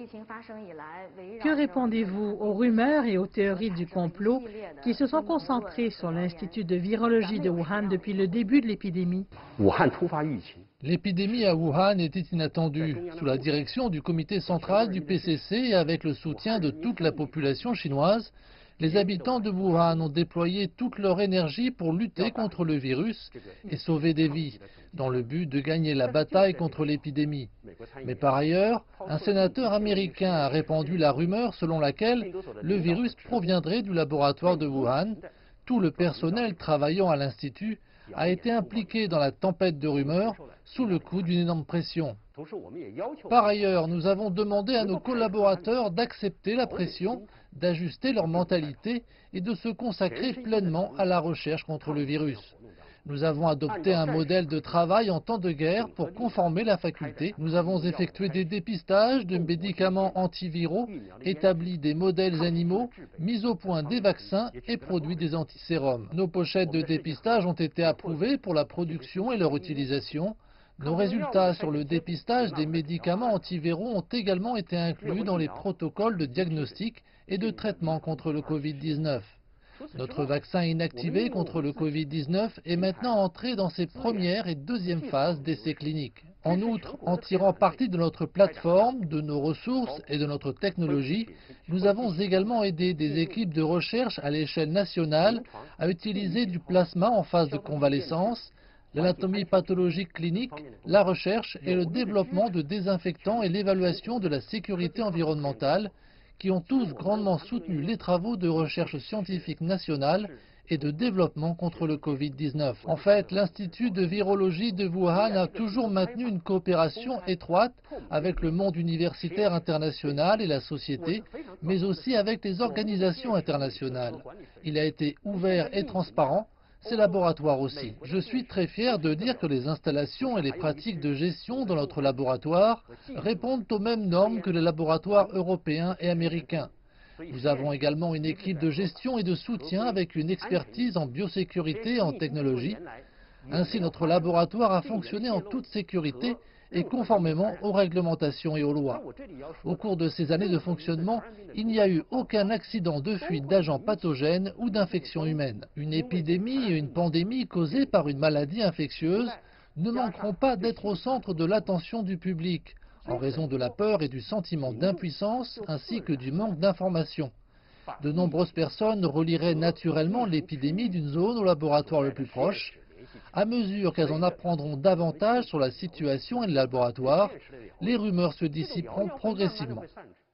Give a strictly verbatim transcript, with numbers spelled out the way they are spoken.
Que répondez-vous aux rumeurs et aux théories du complot qui se sont concentrées sur l'Institut de virologie de Wuhan depuis le début de l'épidémie? L'épidémie à Wuhan était inattendue, sous la direction du comité central du P C C et avec le soutien de toute la population chinoise. Les habitants de Wuhan ont déployé toute leur énergie pour lutter contre le virus et sauver des vies, dans le but de gagner la bataille contre l'épidémie. Mais par ailleurs, un sénateur américain a répandu la rumeur selon laquelle le virus proviendrait du laboratoire de Wuhan. Tout le personnel travaillant à l'Institut a été impliqué dans la tempête de rumeurs sous le coup d'une énorme pression. Par ailleurs, nous avons demandé à nos collaborateurs d'accepter la pression, d'ajuster leur mentalité et de se consacrer pleinement à la recherche contre le virus. Nous avons adopté un modèle de travail en temps de guerre pour conformer la faculté. Nous avons effectué des dépistages de médicaments antiviraux, établi des modèles animaux, mis au point des vaccins et produit des antisérums. Nos pochettes de dépistage ont été approuvées pour la production et leur utilisation. Nos résultats sur le dépistage des médicaments antiviraux ont également été inclus dans les protocoles de diagnostic et de traitement contre le Covid dix-neuf. Notre vaccin inactivé contre le Covid dix-neuf est maintenant entré dans ses premières et deuxièmes phases d'essais cliniques. En outre, en tirant parti de notre plateforme, de nos ressources et de notre technologie, nous avons également aidé des équipes de recherche à l'échelle nationale à utiliser du plasma en phase de convalescence, l'anatomie pathologique clinique, la recherche et le développement de désinfectants et l'évaluation de la sécurité environnementale, qui ont tous grandement soutenu les travaux de recherche scientifique nationale et de développement contre le Covid dix-neuf. En fait, l'Institut de virologie de Wuhan a toujours maintenu une coopération étroite avec le monde universitaire international et la société, mais aussi avec les organisations internationales. Il a été ouvert et transparent. Ces laboratoires aussi. Je suis très fier de dire que les installations et les pratiques de gestion dans notre laboratoire répondent aux mêmes normes que les laboratoires européens et américains. Nous avons également une équipe de gestion et de soutien avec une expertise en biosécurité et en technologie. Ainsi, notre laboratoire a fonctionné en toute sécurité et conformément aux réglementations et aux lois. Au cours de ces années de fonctionnement, il n'y a eu aucun accident de fuite d'agents pathogènes ou d'infection humaine. Une épidémie et une pandémie causée par une maladie infectieuse ne manqueront pas d'être au centre de l'attention du public, en raison de la peur et du sentiment d'impuissance ainsi que du manque d'information. De nombreuses personnes relieraient naturellement l'épidémie d'une zone au laboratoire le plus proche. À mesure qu'elles en apprendront davantage sur la situation et le laboratoire, les rumeurs se dissiperont progressivement.